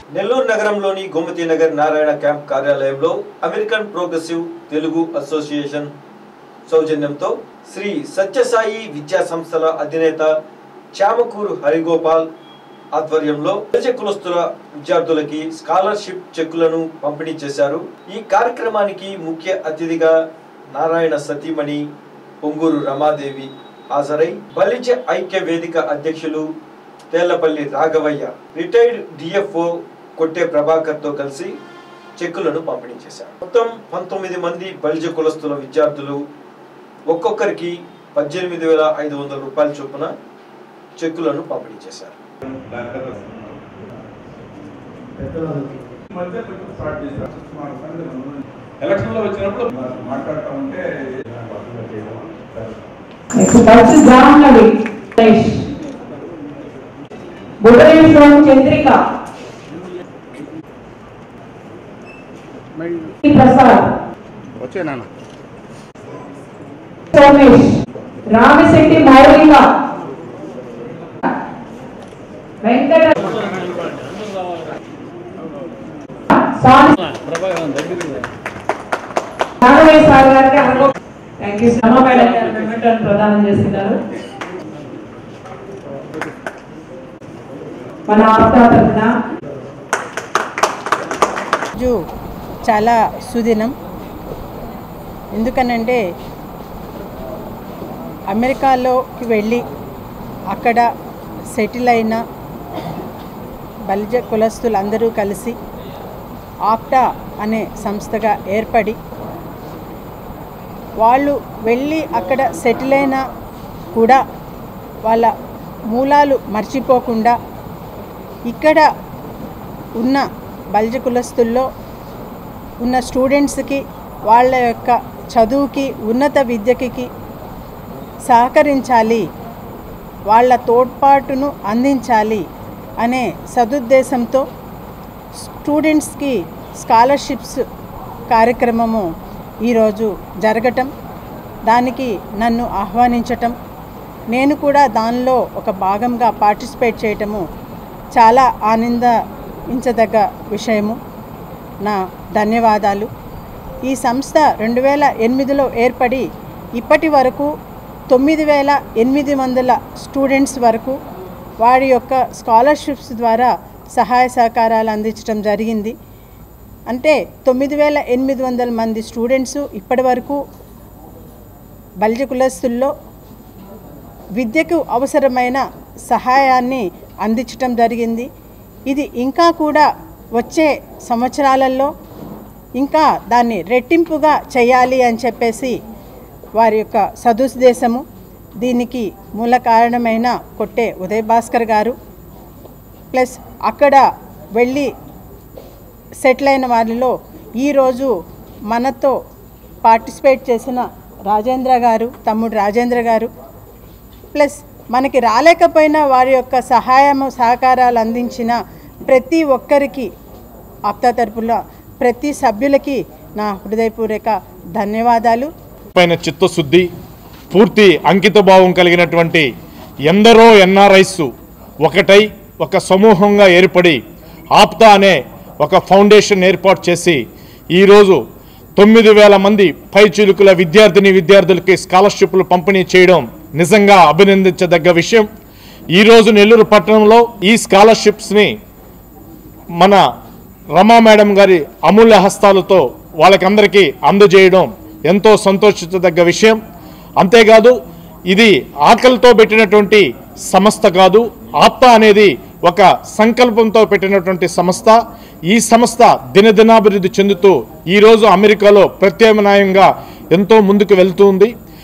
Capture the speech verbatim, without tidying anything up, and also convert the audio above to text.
నెల్లూరు నగరంలోని గోమతి నగర్ నారాయణ క్యాంప్ కార్యాలయంలో American progressive Telugu association సౌజన్యంతో శ్రీ సత్యసాయి విద్యా సంస్థల అధినేత చామకూరు హరిగోపాల్ ఆధ్వర్యంలో బలిజ కులస్తుల విద్యార్థులకి స్కాలర్షిప్ చెక్కులను పంపిణీ చేశారు। ఈ కార్యక్రమానికి ముఖ్య అతిథిగా నారాయణ సతీమణి పొంగూరు రమాదేవి హాజరై బలిజ ఐక్య వేదిక అధ్యక్షులు తేళ్లపల్లి రాఘవయ్య, రిటైర్డ్ డిఎఫ్ఓ కొట్టే ప్రభాకర్ తో కలిసి చెక్కులను పంపిణీ చేశారు। మొత్తం పంతొమ్మిది మంది బలిజ కులస్తుల విద్యార్థులు ఒక్కొక్కరికి పద్దెనిమిది వేల ఐదు వందల రూపాయల చొప్పున చెక్కులను పంపిణీ చేశారు। ఎలక్షన్లో వచ్చినప్పుడు మాట్లాడుతూ ఉంటే చంద్రిక ప్రసాద్ వచ్చే నాన్న సోమేష్ రామశెట్టి మౌలిక వెంకట థ్యాంక్ యూ శ్రమ మేడం ప్రదానం చేస్తున్నారు। మన ఆప్తా తరఫున చాలా సుదినం, ఎందుకనంటే అమెరికాలోకి వెళ్ళి అక్కడ సెటిల్ అయిన బలిజ కులస్తులందరూ కలిసి ఆప్టా అనే సంస్థగా ఏర్పడి వాళ్ళు వెళ్ళి అక్కడ సెటిల్ అయినా కూడా వాళ్ళ మూలాలు మర్చిపోకుండా ఇక్కడ ఉన్న బలిజ కులస్తుల్లో ఉన్న స్టూడెంట్స్కి వాళ్ళ యొక్క చదువుకి ఉన్నత విద్యకి సహకరించాలి, వాళ్ళ తోడ్పాటును అందించాలి అనే సదుద్దేశంతో స్టూడెంట్స్కి స్కాలర్షిప్స్ కార్యక్రమము ఈరోజు జరగటం, దానికి నన్ను ఆహ్వానించటం, నేను కూడా దానిలో ఒక భాగంగా పార్టిసిపేట్ చేయటము చాలా ఆనందించదగ్గ విషయము। నా ధన్యవాదాలు। ఈ సంస్థ రెండు వేల ఎనిమిదిలో ఏర్పడి ఇప్పటి వరకు తొమ్మిది వేల ఎనిమిది వందల స్టూడెంట్స్ వరకు వారి యొక్క స్కాలర్షిప్స్ ద్వారా సహాయ సహకారాలు అందించడం జరిగింది। అంటే తొమ్మిది వేల ఎనిమిది వందల మంది స్టూడెంట్స్ ఇప్పటి వరకు బలిజ కులస్తుల్లో విద్యకు అవసరమైన సహాయాన్ని అందించడం జరిగింది। ఇది ఇంకా కూడా వచ్చే సంవత్సరాలలో ఇంకా దాన్ని రెట్టింపుగా చేయాలి అని చెప్పేసి వారి యొక్క సదుద్దేశము। దీనికి మూల కారణమైన కొట్టే ఉదయ్ భాస్కర్ గారు, ప్లస్ అక్కడ వెళ్ళి సెటిల్ అయిన వారిలో ఈరోజు మనతో పార్టిసిపేట్ చేసిన రాజేంద్ర గారు, తమ్ముడు రాజేంద్ర గారు, ప్లస్ మనకి రాలేకపోయినా వారి యొక్క సహాయము సహకారాలు అందించిన ప్రతి ఒక్కరికి ఆప్తా తరపున ప్రతి సభ్యులకి నా హృదయపూర్వక ధన్యవాదాలు। పైన చిత్తశుద్ధి, పూర్తి అంకిత భావం కలిగినటువంటి ఎందరో ఎన్ఆర్ఐస్ ఒకటై ఒక సమూహంగా ఏర్పడి ఆప్తా అనే ఒక ఫౌండేషన్ ఏర్పాటు చేసి ఈరోజు తొమ్మిది వేల మంది పైచిలుకుల విద్యార్థిని విద్యార్థులకి స్కాలర్షిప్లు పంపిణీ చేయడం నిజంగా అభినందించదగ్గ విషయం। ఈరోజు నెల్లూరు పట్టణంలో ఈ స్కాలర్షిప్స్ని మన రమా మేడం గారి అమూల్య హస్తాలతో వాళ్ళకందరికీ అందజేయడం ఎంతో సంతోషించదగ్గ విషయం। అంతేకాదు ఇది ఆకలితో పెట్టినటువంటి సంస్థ కాదు, ఆప్తా అనేది ఒక సంకల్పంతో పెట్టినటువంటి సంస్థ। ఈ సంస్థ దినదినాభివృద్ధి చెందుతూ ఈరోజు అమెరికాలో ప్రత్యామ్నాయంగా ఎంతో ముందుకు వెళ్తూ ఉంది।